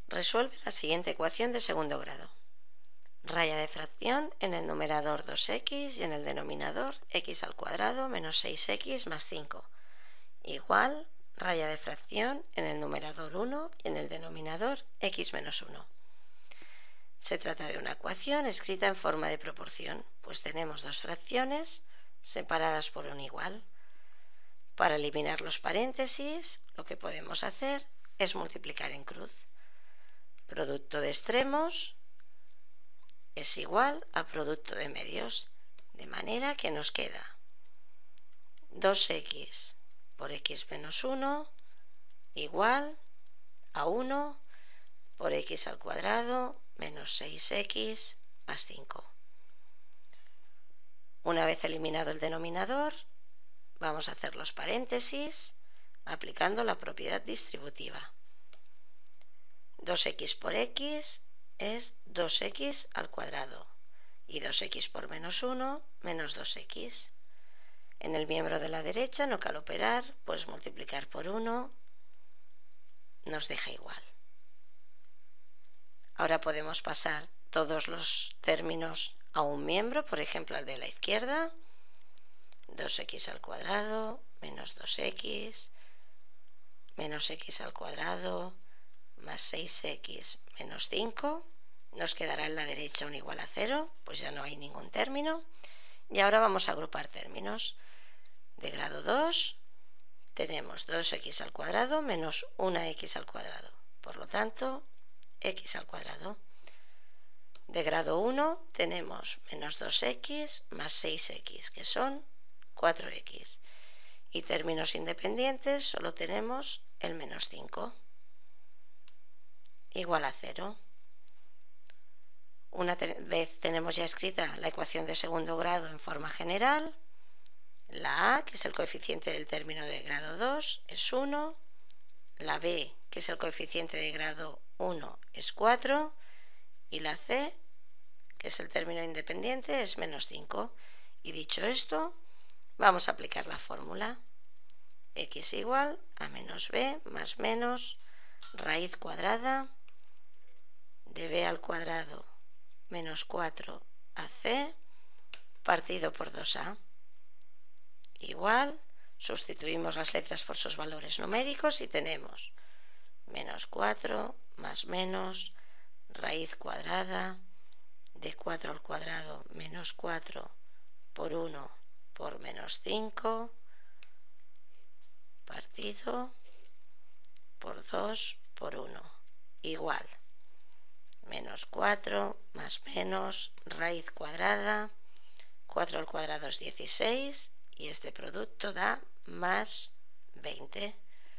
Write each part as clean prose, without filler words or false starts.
Resuelve la siguiente ecuación de segundo grado. Raya de fracción en el numerador 2x y en el denominador x al cuadrado menos 6x más 5, igual raya de fracción en el numerador 1 y en el denominador x menos 1. Se trata de una ecuación escrita en forma de proporción, pues tenemos dos fracciones separadas por un igual. Para eliminar los paréntesis, lo que podemos hacer es multiplicar en cruz. Producto de extremos es igual a producto de medios, de manera que nos queda 2x por x menos 1 igual a 1 por x al cuadrado menos 6x más 5. Una vez eliminado el denominador, vamos a hacer los paréntesis aplicando la propiedad distributiva. 2x por x es 2x al cuadrado y 2x por menos 1 menos 2x. En el miembro de la derecha no cabe operar, pues multiplicar por 1 nos deja igual. Ahora podemos pasar todos los términos a un miembro, por ejemplo al de la izquierda. 2x al cuadrado menos 2x menos x al cuadrado más 6x menos 5. Nos quedará en la derecha un igual a 0, pues ya no hay ningún término. Y ahora vamos a agrupar términos. De grado 2 tenemos 2x al cuadrado menos 1x al cuadrado. Por lo tanto, x al cuadrado. De grado 1 tenemos menos 2x más 6x, que son 4x. Y términos independientes solo tenemos el menos 5, igual a 0. Una vez tenemos ya escrita la ecuación de segundo grado en forma general, la a, que es el coeficiente del término de grado 2, es 1, la b, que es el coeficiente de grado 1, es 4, y la c, que es el término independiente, es menos 5. Y dicho esto, vamos a aplicar la fórmula. X igual a menos b más menos raíz cuadrada de b al cuadrado menos 4ac partido por 2a. Igual, sustituimos las letras por sus valores numéricos y tenemos menos 4 más menos raíz cuadrada de 4 al cuadrado menos 4 por 1 por menos 5 partido por 2 por 1 igual menos 4 más menos raíz cuadrada, 4 al cuadrado es 16 y este producto da más 20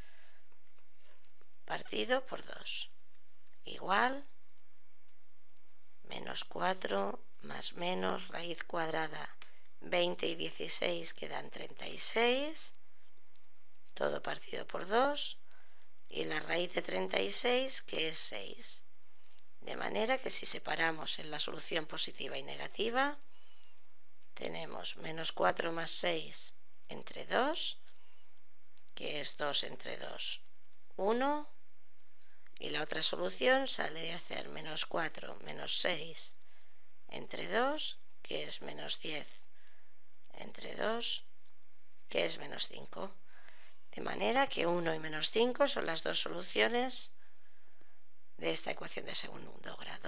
partido por 2 igual menos 4 más menos raíz cuadrada 20 y 16 quedan 36, todo partido por 2, y la raíz de 36 que es 6. De manera que si separamos en la solución positiva y negativa, tenemos menos 4 más 6 entre 2, que es 2 entre 2, 1, y la otra solución sale de hacer menos 4 menos 6 entre 2, que es menos 10 entre 2, que es menos 5. De manera que 1 y menos 5 son las dos soluciones de esta ecuación de segundo grado.